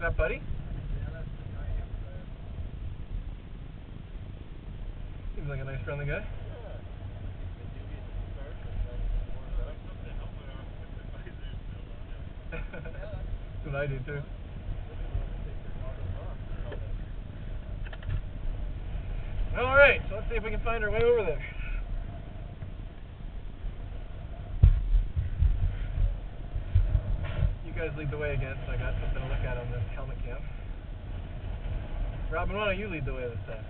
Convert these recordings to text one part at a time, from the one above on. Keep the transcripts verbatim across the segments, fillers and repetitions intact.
that Buddy? Seems like a nice friendly guy. That's what I do too. Alright, so let's see if we can find our way over there. You guys lead the way again, so I got something to look at on this helmet cam. Robin, why don't you lead the way this time?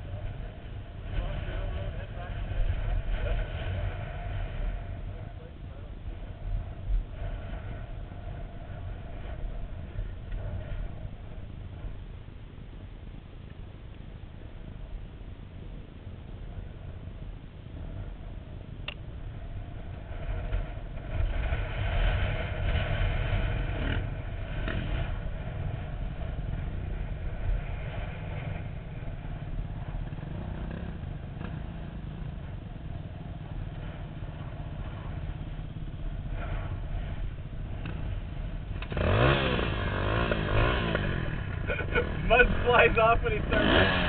Mud flies off when he starts.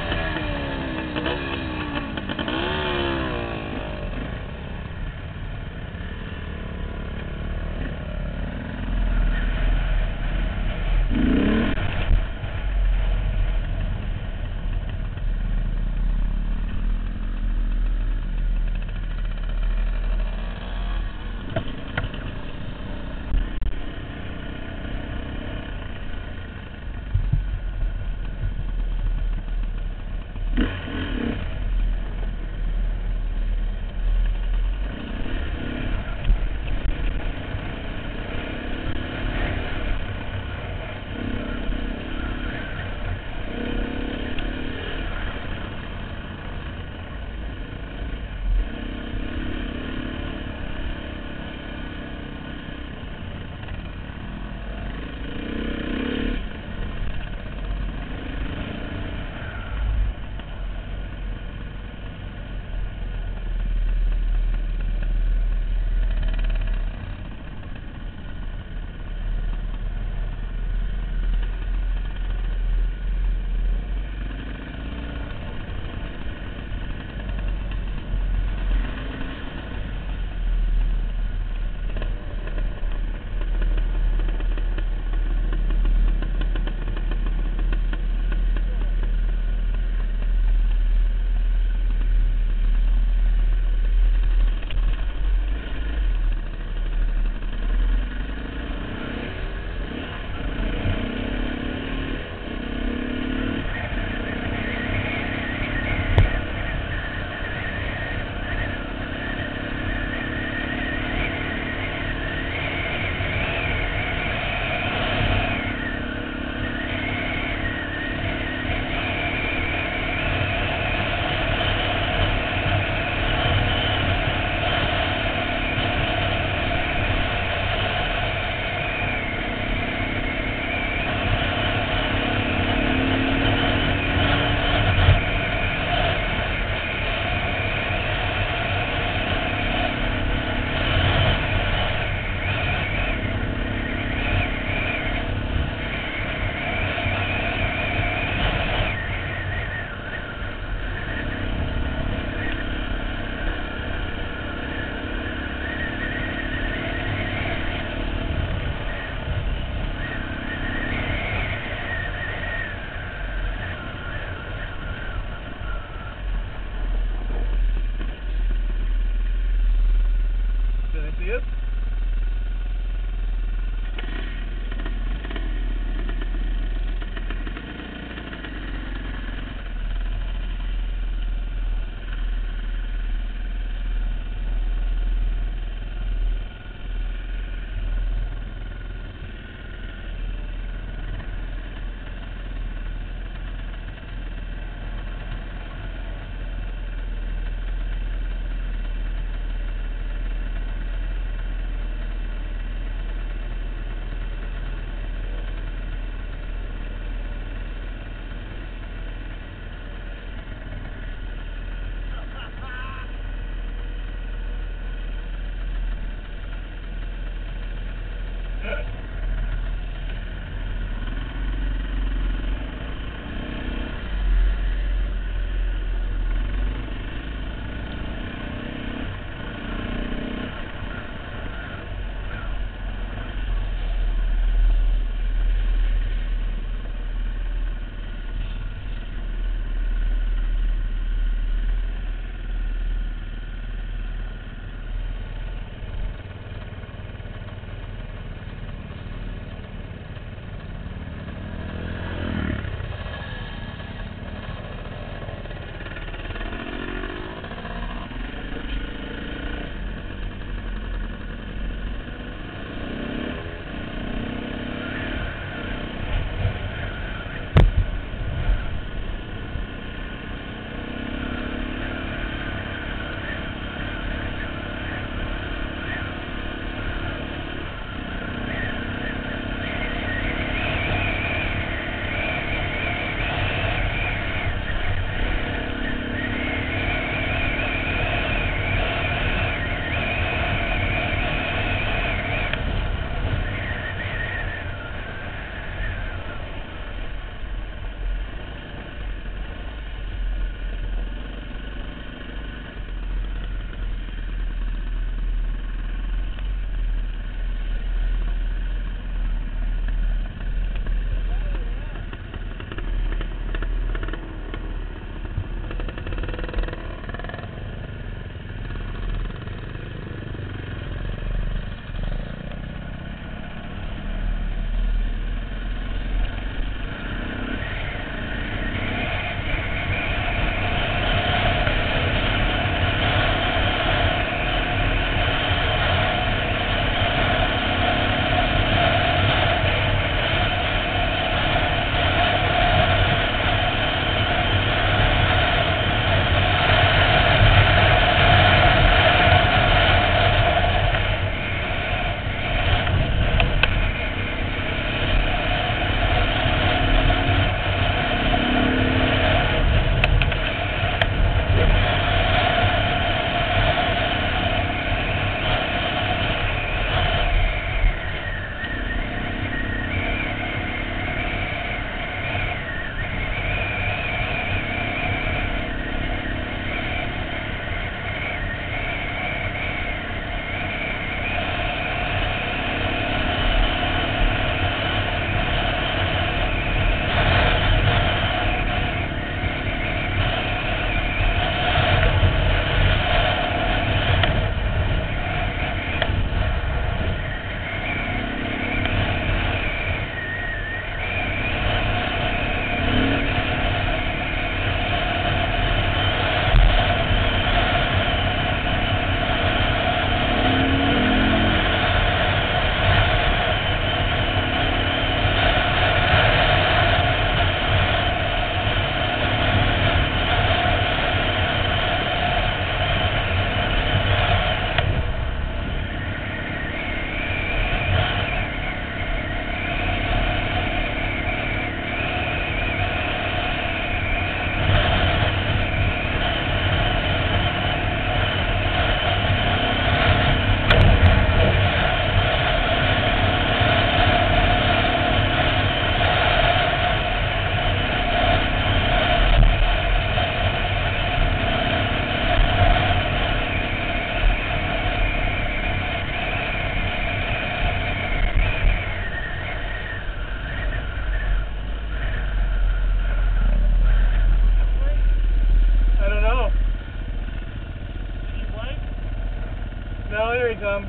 um...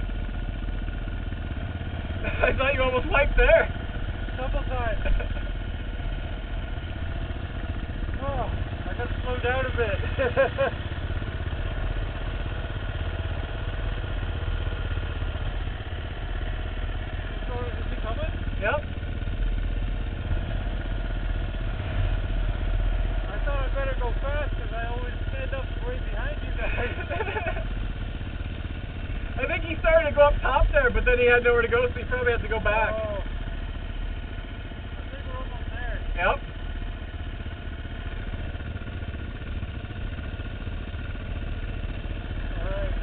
I thought you almost wiped there. Couple times. Oh, I gotta slow down a bit. So, is he coming? Yep. I thought I better go fast because I always stand up right behind you guys. I think he started to go up top there, but then he had nowhere to go, so he probably had to go back. Oh. I think we're almost there. Yep. Alright.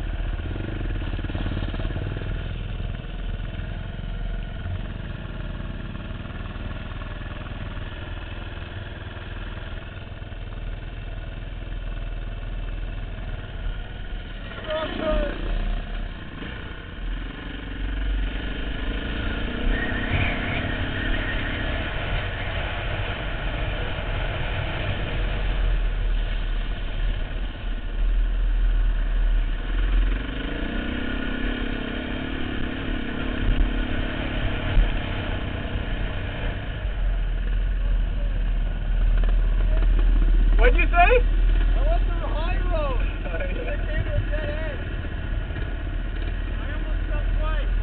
What'd you say? I went through the high road. Oh, yeah. And I came to a dead end. I almost got twice.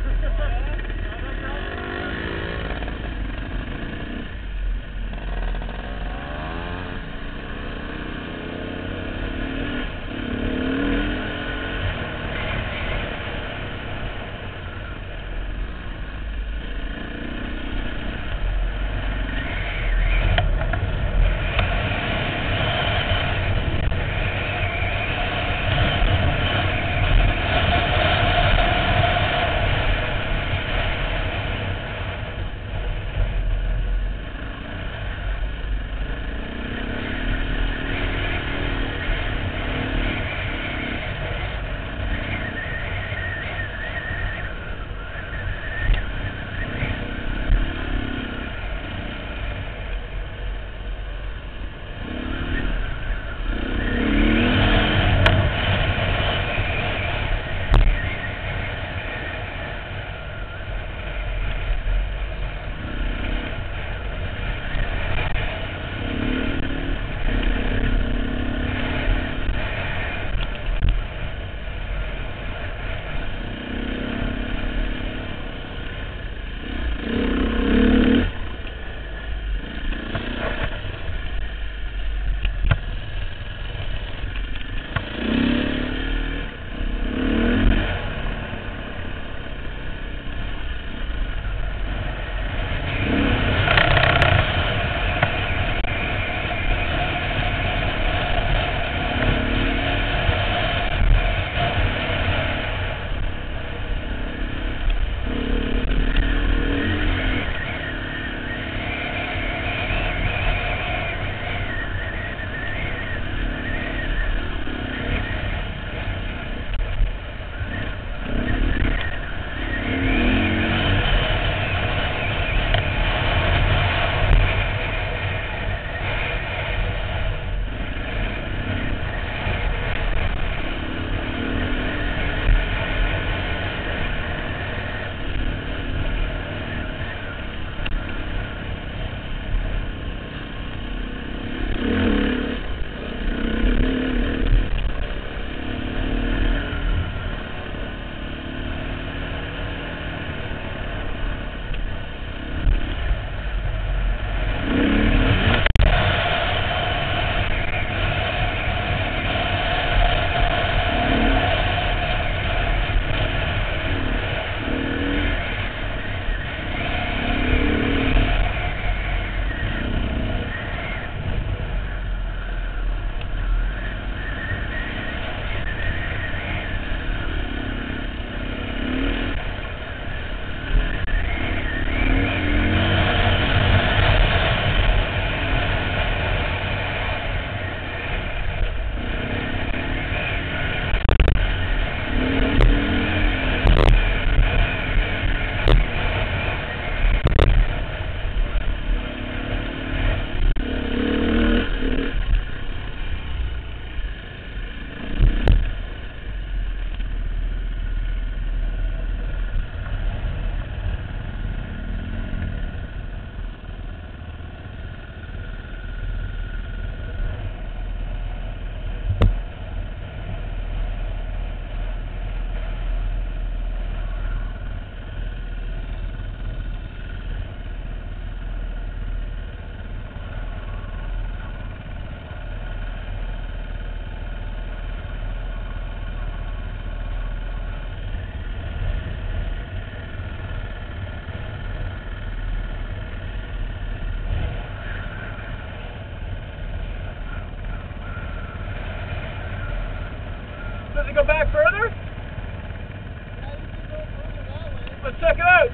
Does it go back further? Yeah, you can go further that way. Let's check it out.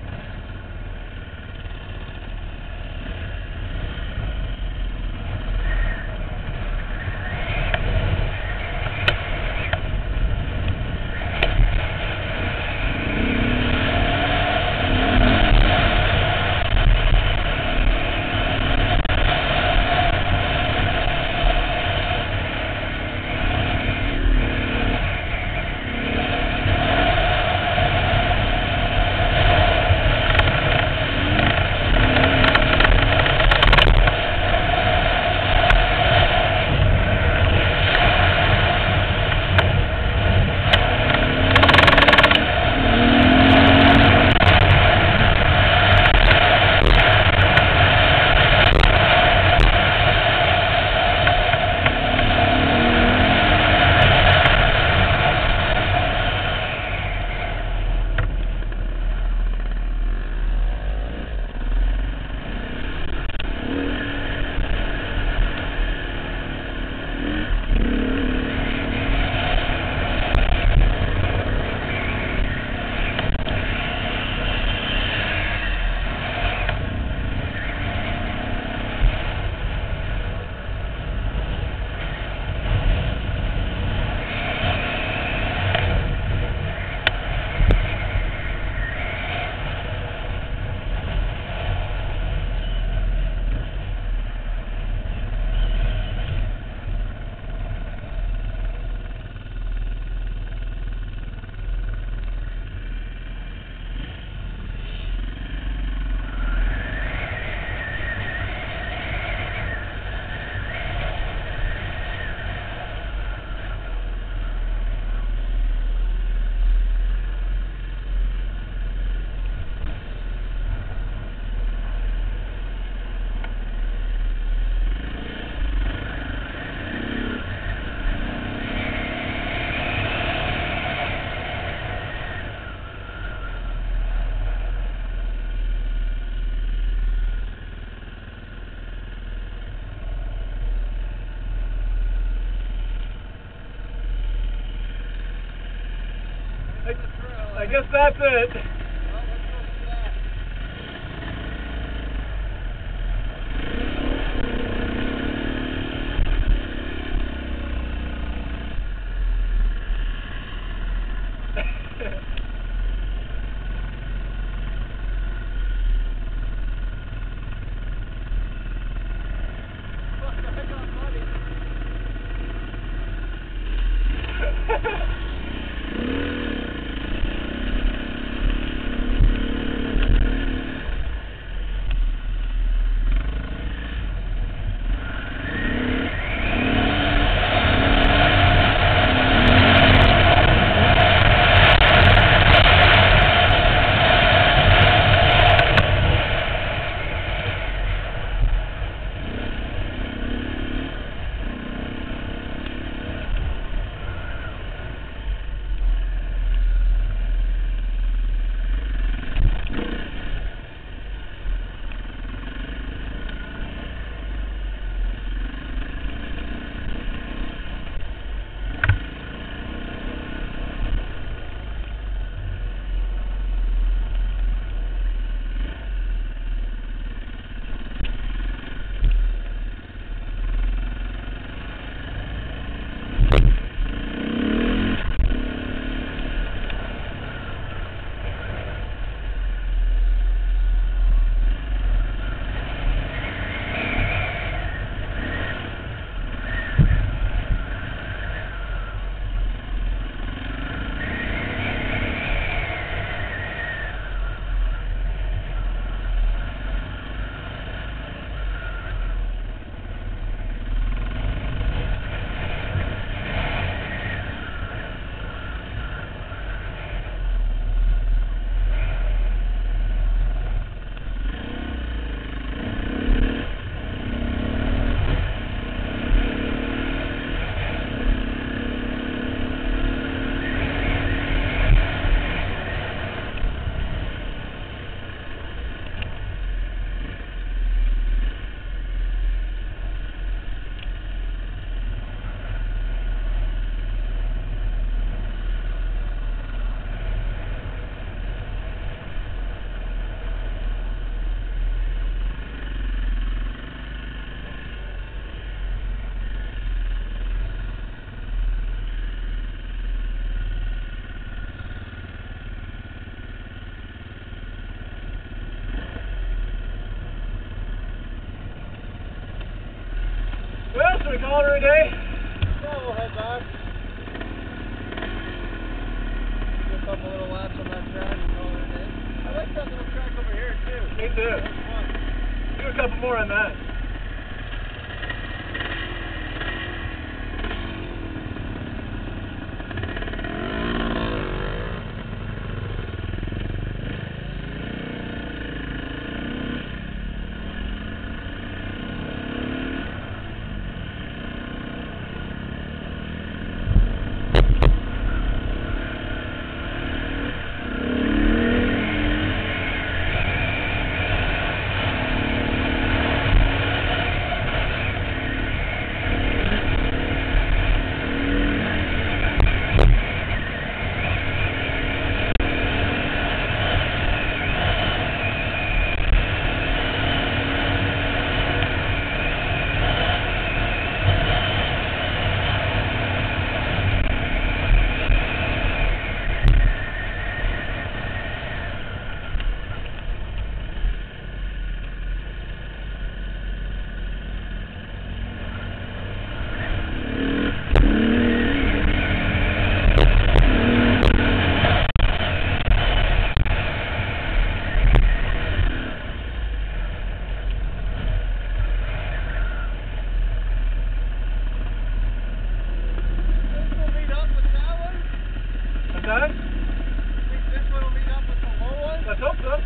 I guess that's it. Well, let's go see that. What the heck on buddy? should we call it a day? Yeah, we'll head back. Do a couple little laps on that track and call it a day. I like that little track over here too. Me too. That was fun. Do a couple more on that. Done? Think this one will meet up with the low one? Let's hope so.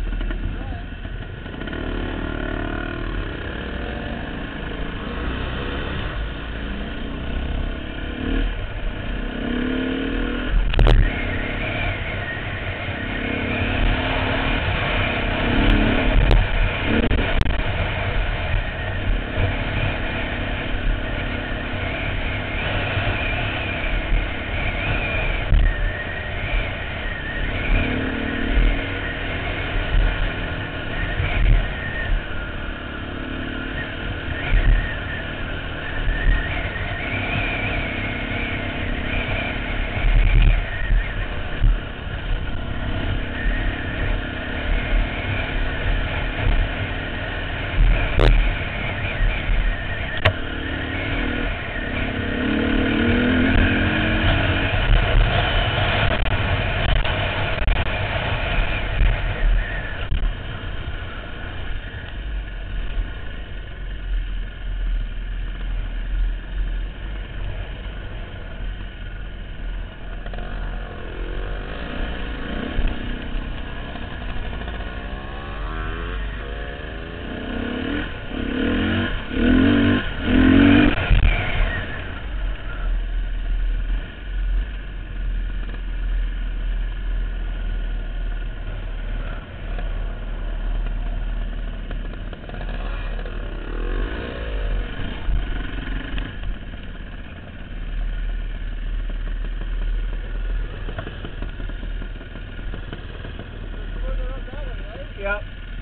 Yep.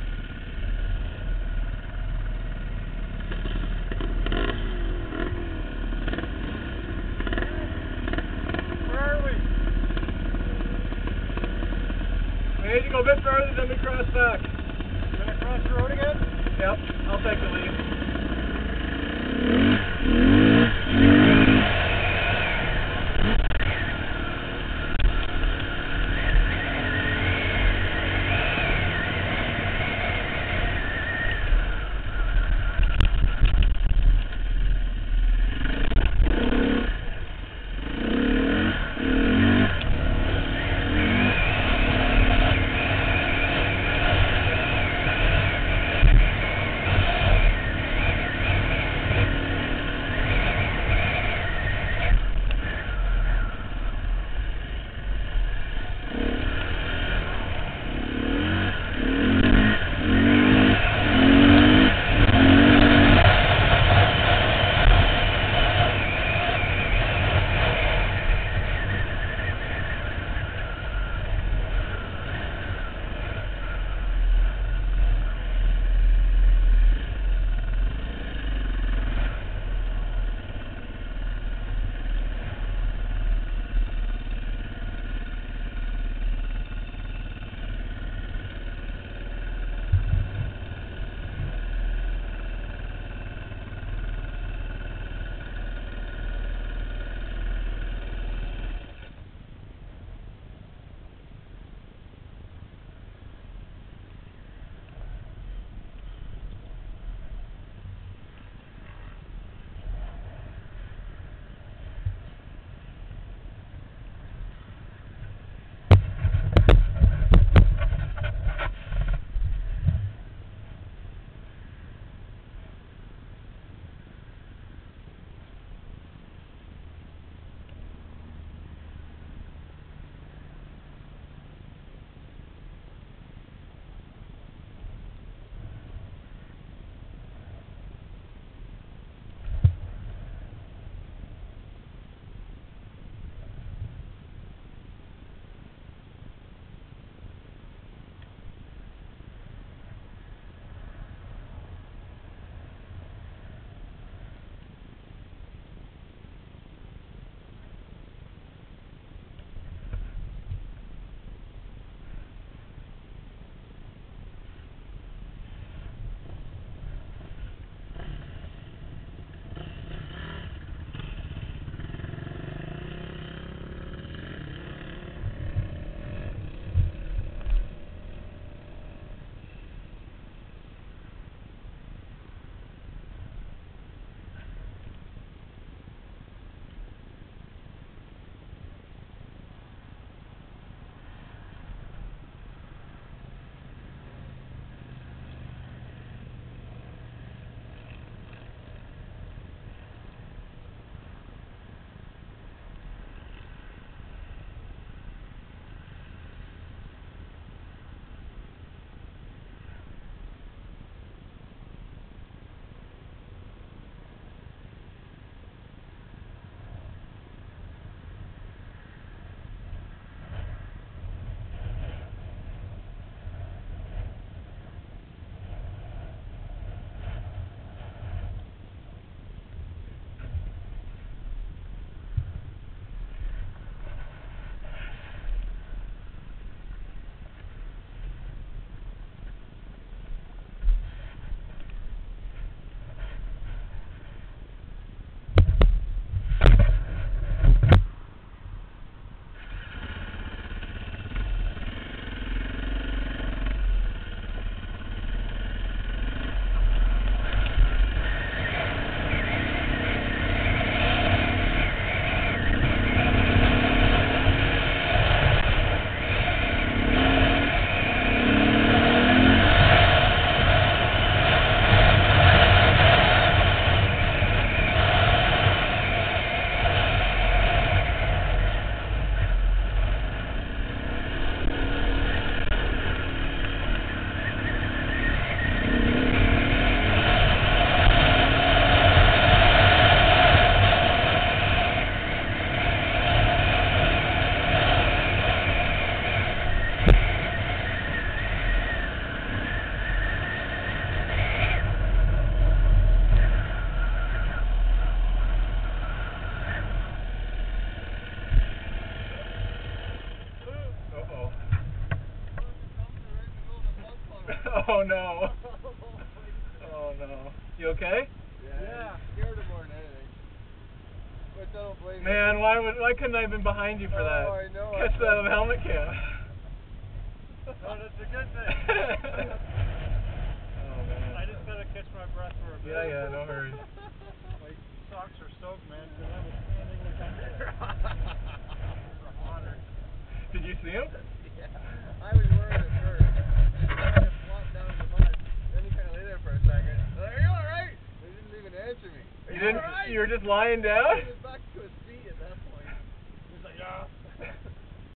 Where are we? We need to go a bit further, then we cross back. You gonna cross the road again? Yep, I'll take the lead. Oh no. Oh no. You okay? Yeah. yeah. Scared him more than anything. But I don't blame Man, why would why couldn't I have been behind you for that? Oh, I know. Catch I that on the helmet cam. No, that's a good thing. Oh man. I just gotta catch my breath for a bit. Yeah, yeah, no hurry. My socks are soaked, man, because I was standing like under the water. Did you see him? Yeah. I was worried at first. I just flopped down in the mud. Then he kind of lay there for a second. Are you alright? They didn't even answer me. Are You you didn't? alright? You were just lying down? He was back